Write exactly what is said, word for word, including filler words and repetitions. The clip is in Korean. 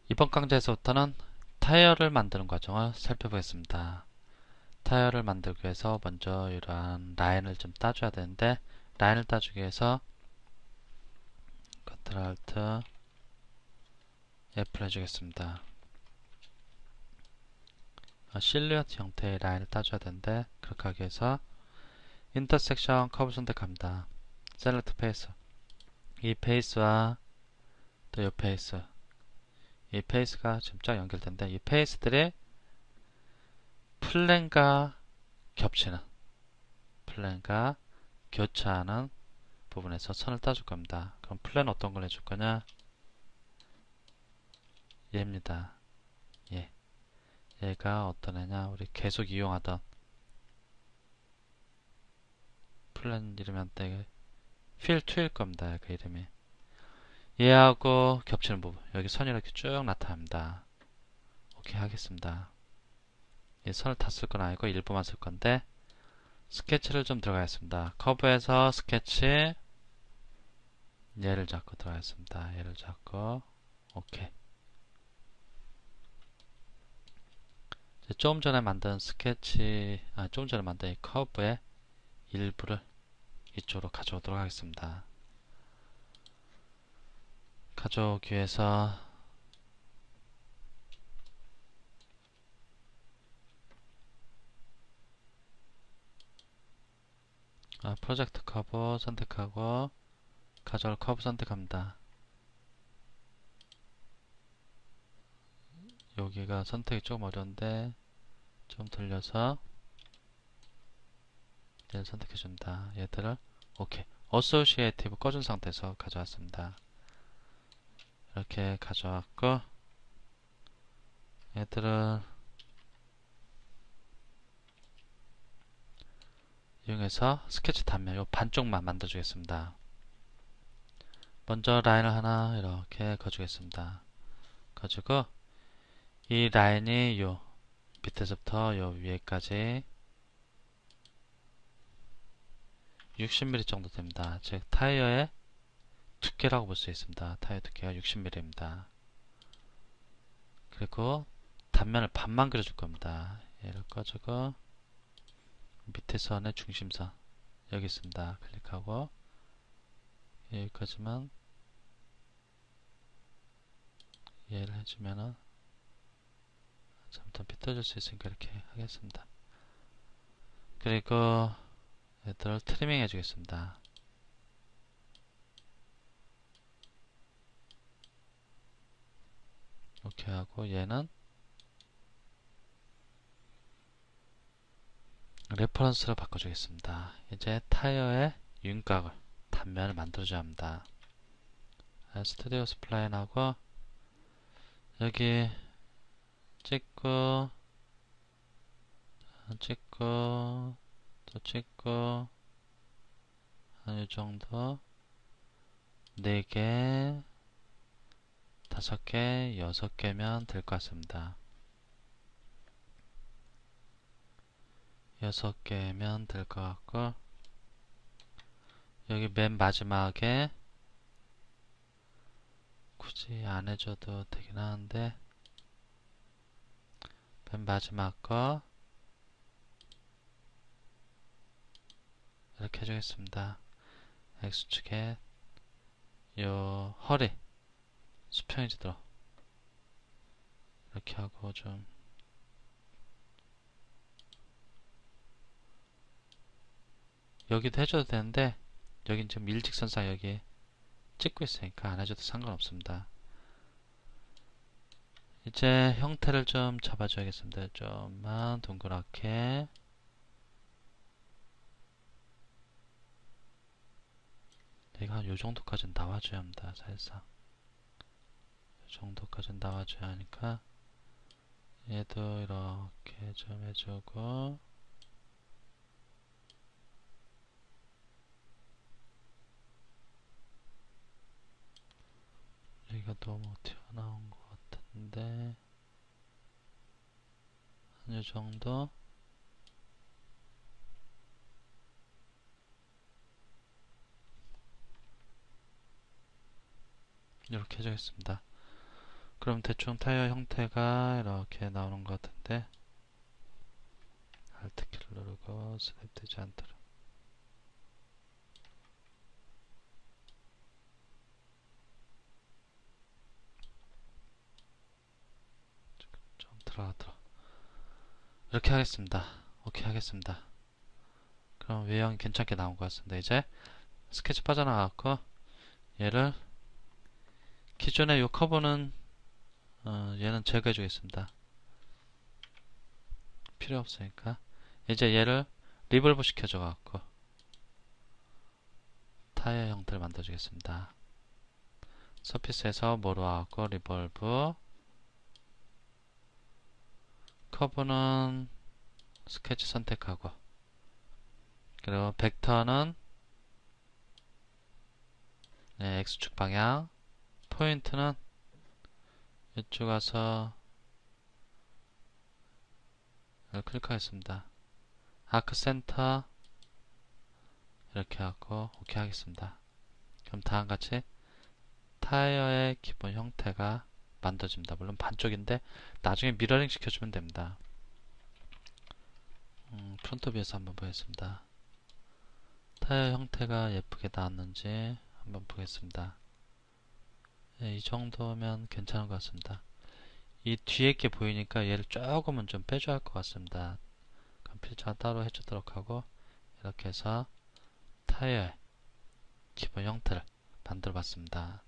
이번 강좌에서부터는 타이어를 만드는 과정을 살펴보겠습니다. 타이어를 만들기 위해서 먼저 이러한 라인을 좀 따줘야 되는데, 라인을 따주기 위해서 컨트롤 알트 F를 해주겠습니다. 실루엣 형태의 라인을 따줘야 되는데, 그렇게 하기 위해서 인터섹션 커브 선택합니다. 셀렉트 페이스, 이 페이스와 또 이 페이스, 이 페이스가 지금 쫙 연결된데, 이 페이스들이 플랜과 겹치는, 플랜과 교차하는 부분에서 선을 따줄 겁니다. 그럼 플랜 어떤 걸 해줄 거냐? 얘입니다. 얘. 얘가 어떤 애냐? 우리 계속 이용하던 플랜 이름이 한때 필 투일 겁니다. 그 이름이. 얘하고 겹치는 부분. 여기 선이 이렇게 쭉 나타납니다. 오케이 하겠습니다. 이 선을 다 쓸 건 아니고 일부만 쓸 건데, 스케치를 좀 들어가겠습니다. 커브에서 스케치, 얘를 잡고 들어가겠습니다. 얘를 잡고 오케이. 조금 전에 만든 스케치, 아, 조금 전에 만든 이 커브의 일부를 이쪽으로 가져오도록 하겠습니다. 가져오기 위해서 아, 프로젝트 커브 선택하고 가져올 커브 선택합니다. 여기가 선택이 조금 어려운데 좀 돌려서 얘를 선택해줍니다. 얘들을 오케이. 어소시에이티브 꺼준 상태에서 가져왔습니다. 이렇게 가져왔고, 얘들을 이용해서 스케치 단면 요 반쪽만 만들어주겠습니다. 먼저 라인을 하나 이렇게 그어주겠습니다. 그어주고 이 라인이 요 밑에서부터 요 위에까지 육십 밀리미터 정도 됩니다. 즉 타이어의 두께라고 볼 수 있습니다. 타이어 두께가 육십 밀리미터입니다. 그리고 단면을 반만 그려줄 겁니다. 얘를 꺼주고 밑에 선의 중심선 여기 있습니다. 클릭하고 여기까지만 얘를 해주면은 잠깐 빗어줄 수 있으니까 이렇게 하겠습니다. 그리고 얘들을 트리밍 해주겠습니다. 이렇게 하고 얘는 레퍼런스로 바꿔주겠습니다. 이제 타이어의 윤곽을 단면을 만들어줘야 합니다. 스튜디오 스플라인하고 여기 찍고 찍고 또 찍고 한 이 정도 네 개 다섯 개 여섯 개면 될 것 같습니다. 여섯 개면 될 것 같고 여기 맨 마지막에 굳이 안 해줘도 되긴 하는데 맨 마지막 거 이렇게 해주겠습니다. X축에 요 허리 수평이지도록 이렇게 하고 좀 여기도 해줘도 되는데 여긴 지금 일직선상 여기 찍고 있으니까 안 해줘도 상관없습니다. 이제 형태를 좀 잡아줘야겠습니다. 좀만 동그랗게 내가 한 요정도까지는 나와줘야 합니다. 사실상 요정도까지는 나와줘야 하니까 얘도 이렇게 좀 해주고 여기가 너무 튀어나온 것 같은데 한 요정도 이렇게 해주겠습니다. 그럼 대충 타이어 형태가 이렇게 나오는 것 같은데, Alt 키를 누르고 스냅되지 않도록 좀 들어가도록 이렇게 하겠습니다. 오케이 하겠습니다. 그럼 외형이 괜찮게 나온 것 같습니다. 이제 스케치 빠져나갔고, 얘를 기존의 이 커브는 어, 얘는 제거해 주겠습니다. 필요 없으니까. 이제 얘를 리볼브 시켜줘 갖고 타이어 형태를 만들어 주겠습니다. 서피스에서 뭐로 와갖고 리볼브, 커브는 스케치 선택하고, 그리고 벡터는 네, X축 방향, 포인트는 이쪽 와서 이걸 클릭하겠습니다. 아크 센터 이렇게 하고 오케이 하겠습니다. 그럼 다음같이 타이어의 기본 형태가 만들어집니다. 물론 반쪽인데 나중에 미러링 시켜주면 됩니다. 음, 프론트 뷰에서 한번 보겠습니다. 타이어 형태가 예쁘게 나왔는지 한번 보겠습니다. 네, 이 정도면 괜찮은 것 같습니다. 이 뒤에 게 보이니까 얘를 조금은 좀 빼줘야 할 것 같습니다. 그럼 필터가 따로 해주도록 하고 이렇게 해서 타이어의 기본 형태를 만들어 봤습니다.